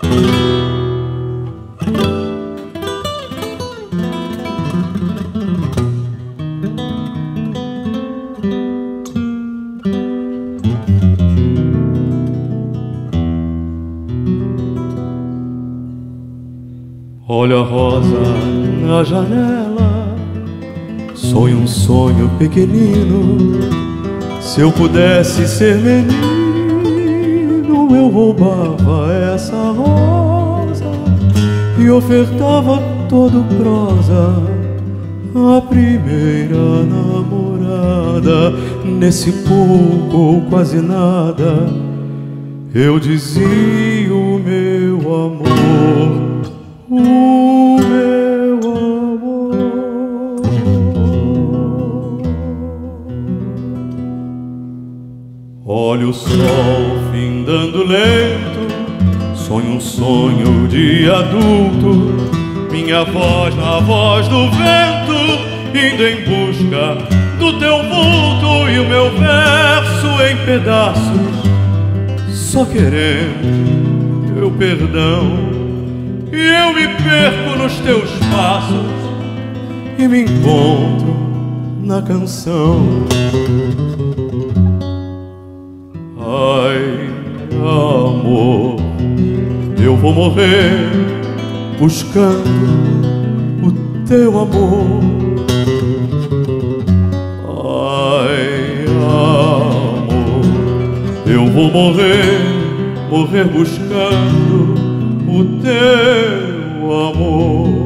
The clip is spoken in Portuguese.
Olha a rosa na janela, sonho um sonho pequenino. Se eu pudesse ser menino, eu roubava essa rosa e ofertava todo prosa a primeira namorada. Nesse pouco ou quase nada, eu dizia o meu amor, o meu amor. Olha o sol findando lento, sonho um sonho de adulto. Minha voz na voz do vento, indo em busca do teu vulto. E o meu verso em pedaços, só querendo teu perdão. E eu me perco nos teus passos e me encontro na canção. Ai, amor, eu vou morrer buscando o teu amor. Ai, amor, eu vou morrer buscando o teu amor.